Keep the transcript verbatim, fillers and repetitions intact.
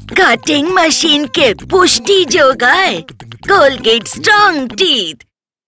Cutting machine के पुष्टि जोगाए Colgate strong teeth.